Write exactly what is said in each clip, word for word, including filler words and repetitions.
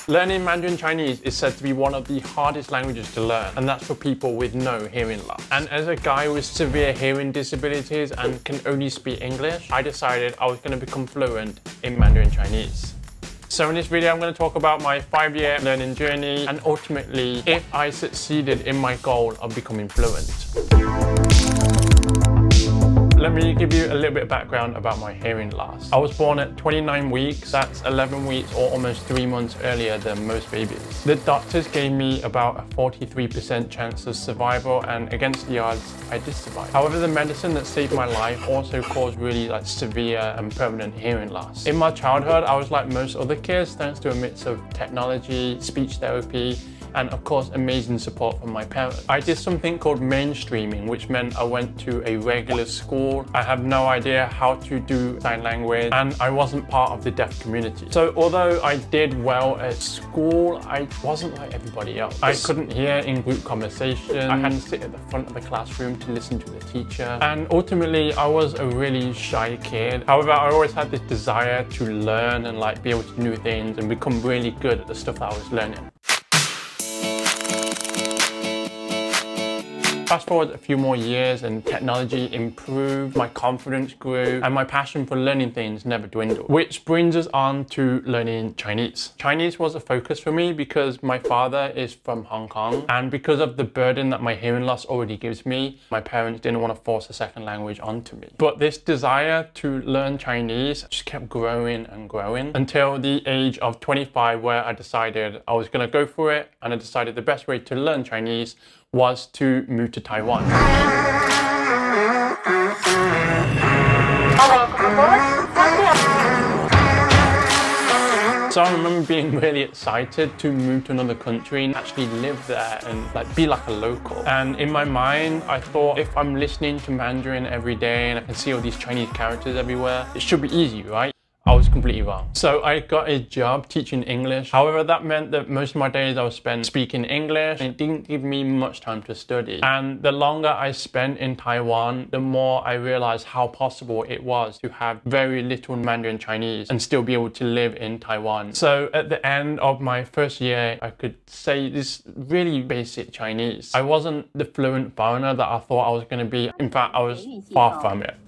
Learning Mandarin Chinese is said to be one of the hardest languages to learn, and that's for people with no hearing loss. And as a guy with severe hearing disabilities and can only speak English, I decided I was going to become fluent in Mandarin Chinese. So in this video, I'm going to talk about my five-year learning journey and ultimately if I succeeded in my goal of becoming fluent. Let me give you a little bit of background about my hearing loss. I was born at twenty-nine weeks, that's eleven weeks or almost three months earlier than most babies. The doctors gave me about a forty-three percent chance of survival, and against the odds, I did survive. However, the medicine that saved my life also caused really like severe and permanent hearing loss. In my childhood, I was like most other kids thanks to a mix of technology, speech therapy, and of course amazing support from my parents. I did something called mainstreaming, which meant I went to a regular school. I had no idea how to do sign language and I wasn't part of the deaf community. So although I did well at school, I wasn't like everybody else. I couldn't hear in group conversation. I had to sit at the front of the classroom to listen to the teacher. And ultimately I was a really shy kid. However, I always had this desire to learn and like be able to do new things and become really good at the stuff that I was learning. Fast forward a few more years and technology improved, my confidence grew, and my passion for learning things never dwindled. Which brings us on to learning Chinese. Chinese was a focus for me because my father is from Hong Kong, and because of the burden that my hearing loss already gives me, my parents didn't want to force a second language onto me. But this desire to learn Chinese just kept growing and growing until the age of twenty-five, where I decided I was going to go for it, and I decided the best way to learn Chinese was to move to Taiwan. So I remember being really excited to move to another country and actually live there and like be like a local. And in my mind, I thought if I'm listening to Mandarin every day and I can see all these Chinese characters everywhere, it should be easy, right? I was completely wrong. So I got a job teaching English. However, that meant that most of my days I was spent speaking English and it didn't give me much time to study. And the longer I spent in Taiwan, the more I realized how possible it was to have very little Mandarin Chinese and still be able to live in Taiwan. So at the end of my first year, I could say this really basic Chinese. I wasn't the fluent foreigner that I thought I was going to be. In fact, I was far from it.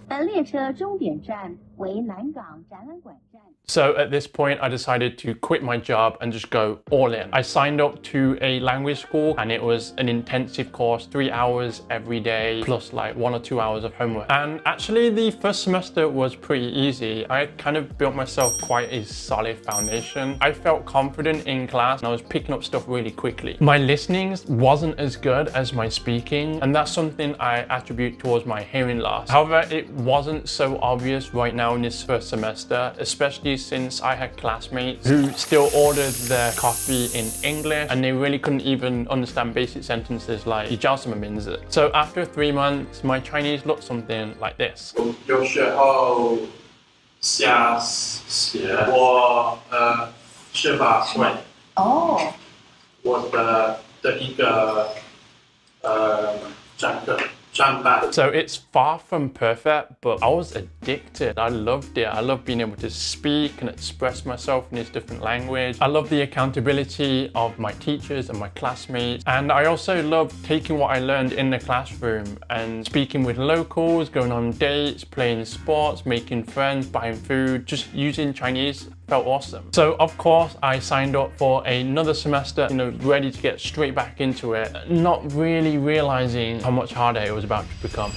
So at this point, I decided to quit my job and just go all in. I signed up to a language school and it was an intensive course, three hours every day, plus like one or two hours of homework. And actually the first semester was pretty easy. I kind of built myself quite a solid foundation. I felt confident in class and I was picking up stuff really quickly. My listening wasn't as good as my speaking, and that's something I attribute towards my hearing loss. However, it wasn't so obvious right now in this first semester, especially since I had classmates who still ordered their coffee in English and they really couldn't even understand basic sentences like 你叫什么名字? So after three months, my Chinese looked something like this. 有时候想写我呃是吧会哦我的的一个呃上课 So it's far from perfect, but I was addicted. I loved it. I loved being able to speak and express myself in this different language. I love the accountability of my teachers and my classmates. And I also love taking what I learned in the classroom and speaking with locals, going on dates, playing sports, making friends, buying food, just using Chinese. Felt awesome. So of course I signed up for another semester, you know, ready to get straight back into it, not really realizing how much harder it was about to become.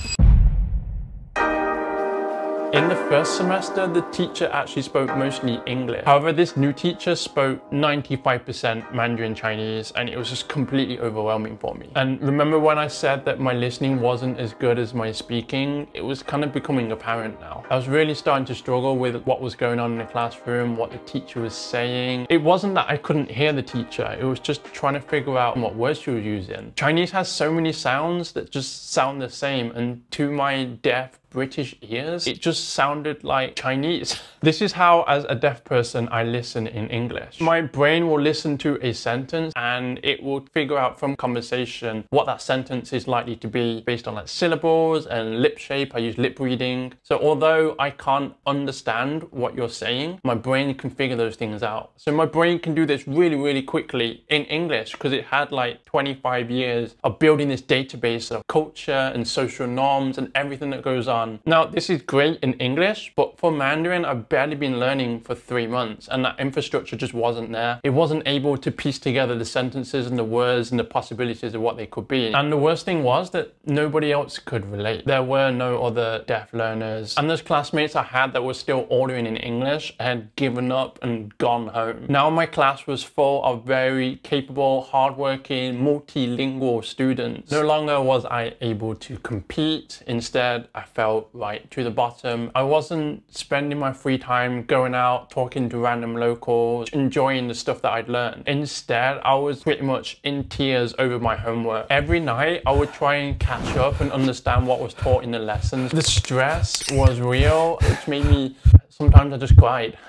In the first semester, the teacher actually spoke mostly English. However, this new teacher spoke ninety-five percent Mandarin Chinese, and it was just completely overwhelming for me. And remember when I said that my listening wasn't as good as my speaking? It was kind of becoming apparent now. I was really starting to struggle with what was going on in the classroom, what the teacher was saying. It wasn't that I couldn't hear the teacher, it was just trying to figure out what words she was using. Chinese has so many sounds that just sound the same, and to my deaf, British ears. It just sounded like Chinese. This is how, as a deaf person, I listen in English. My brain will listen to a sentence and it will figure out from conversation what that sentence is likely to be based on like syllables and lip shape. I use lip reading. So although I can't understand what you're saying, my brain can figure those things out. So my brain can do this really, really quickly in English because it had like twenty-five years of building this database of culture and social norms and everything that goes on. Now, this is great in English, but for Mandarin, I've barely been learning for three months and that infrastructure just wasn't there. It wasn't able to piece together the sentences and the words and the possibilities of what they could be. And the worst thing was that nobody else could relate. There were no other deaf learners. And those classmates I had that were still ordering in English had given up and gone home. Now my class was full of very capable, hardworking, multilingual students. No longer was I able to compete. Instead, I felt right to the bottom. I wasn't spending my free time going out, talking to random locals, enjoying the stuff that I'd learned. Instead, I was pretty much in tears over my homework. Every night, I would try and catch up and understand what was taught in the lessons. The stress was real, which made me, sometimes I just cried.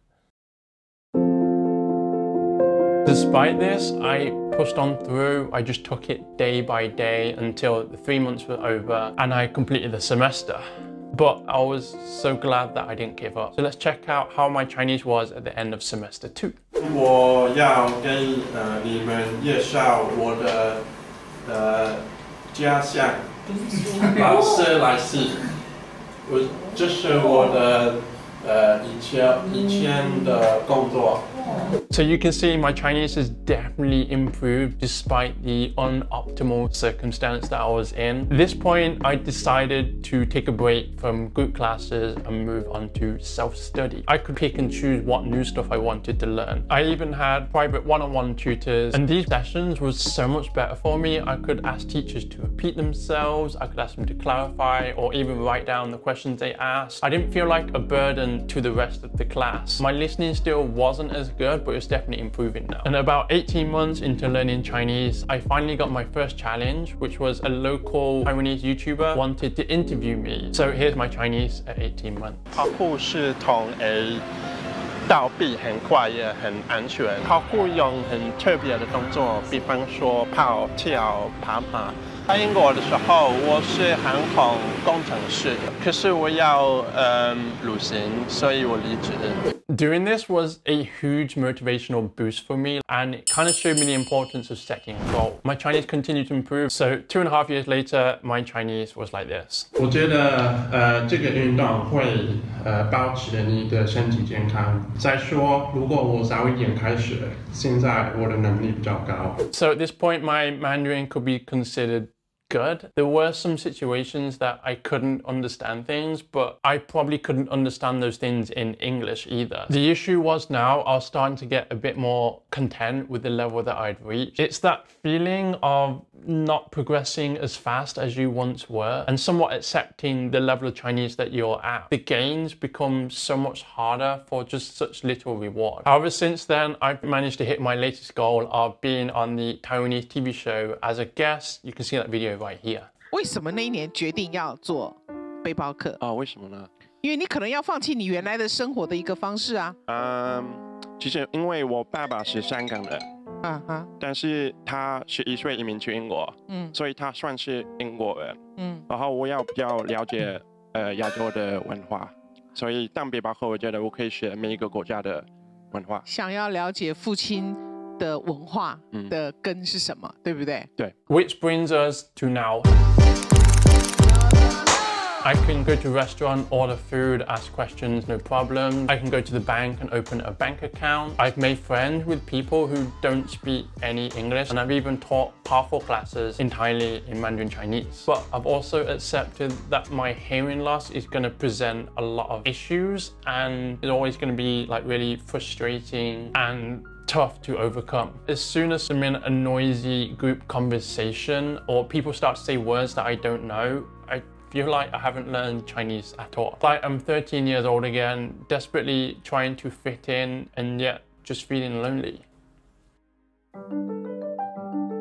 Despite this, I pushed on through. I just took it day by day until the three months were over and I completed the semester. But I was so glad that I didn't give up. So let's check out how my Chinese was at the end of semester two. 我要跟呃你们介绍我的呃家乡，老师来自，我这是我的呃以前以前的工作。 So you can see my Chinese has definitely improved despite the unoptimal circumstance that I was in. At this point, I decided to take a break from group classes and move on to self-study. I could pick and choose what new stuff I wanted to learn. I even had private one-on-one tutors, and these sessions was so much better for me. I could ask teachers to repeat themselves, I could ask them to clarify or even write down the questions they asked. I didn't feel like a burden to the rest of the class. My listening still wasn't as good, but it's definitely improving now. And about eighteen months into learning Chinese, I finally got my first challenge, which was a local Taiwanese YouTuber wanted to interview me. So here's my Chinese at eighteen months. 跑步是同 A 倒闭很快也很安全。跑步用很特别的动作，比方说跑、跳、爬马。在英国的时候，我是航空工程师，可是我要嗯旅行，所以我离职。 Doing this was a huge motivational boost for me, and it kind of showed me the importance of setting a goal. My Chinese continued to improve, so two and a half years later, my Chinese was like this. 我觉得呃这个运动会呃保持你的身体健康。再说，如果我早一点开始，现在我的能力比较高。 So at this point, my Mandarin could be considered good. There were some situations that I couldn't understand things, but I probably couldn't understand those things in English either. The issue was now I was starting to get a bit more content with the level that I'd reached. It's that feeling of not progressing as fast as you once were and somewhat accepting the level of Chinese that you're at. The gains become so much harder for just such little reward. However, since then, I've managed to hit my latest goal of being on the Taiwanese T V show as a guest. You can see that video right here. 为什么那一年决定要做背包客？ 哦，为什么呢？ 因为你可能要放弃你原来的生活的一个方式啊。 嗯，其实因为我爸爸是香港的， 啊哈， 但是他十一岁移民去英国， 嗯， 所以他算是英国人， 嗯， 然后我要比较了解呃亚洲的文化，所以当背包客，我觉得我可以学每一个国家的文化。 想要了解父亲的文化的根是什么，对不对？ 对。 Which brings us to now. I can go to a restaurant, order food, ask questions, no problem. I can go to the bank and open a bank account. I've made friends with people who don't speak any English, and I've even taught powerful classes entirely in Mandarin Chinese. But I've also accepted that my hearing loss is going to present a lot of issues, and it's always going to be like really frustrating and tough to overcome. As soon as I'm in a noisy group conversation or people start to say words that I don't know, I feel like I haven't learned Chinese at all. Like I'm thirteen years old again, desperately trying to fit in and yet just feeling lonely.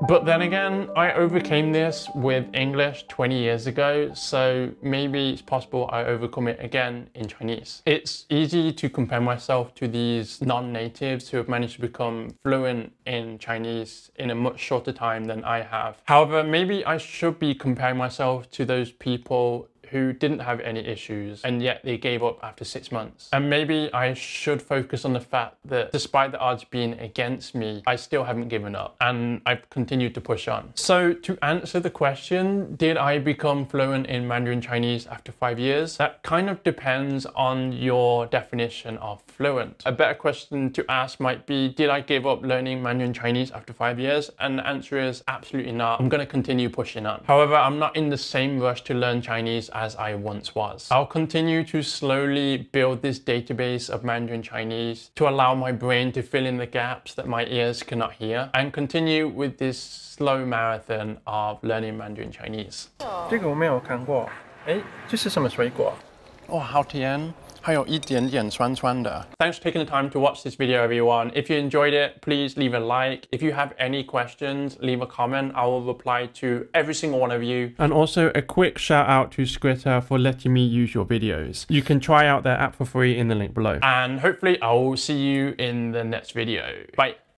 But then again, I overcame this with English twenty years ago, so maybe it's possible I overcome it again in Chinese. It's easy to compare myself to these non-natives who have managed to become fluent in Chinese in a much shorter time than I have. However, maybe I should be comparing myself to those people who didn't have any issues and yet they gave up after six months. And maybe I should focus on the fact that despite the odds being against me, I still haven't given up and I've continued to push on. So to answer the question, did I become fluent in Mandarin Chinese after five years? That kind of depends on your definition of fluent. A better question to ask might be, did I give up learning Mandarin Chinese after five years? And the answer is absolutely not. I'm gonna continue pushing on. However, I'm not in the same rush to learn Chinese as I once was. I'll continue to slowly build this database of Mandarin Chinese to allow my brain to fill in the gaps that my ears cannot hear and continue with this slow marathon of learning Mandarin Chinese. 这个我没有看过，哎，这是什么水果？ 哦，好甜，还有一点点酸酸的。Thanks for taking the time to watch this video, everyone. If you enjoyed it, please leave a like. If you have any questions, leave a comment. I will reply to every single one of you. And also a quick shout out to Scritter for letting me use your videos. You can try out their app for free in the link below. And hopefully I will see you in the next video. Bye.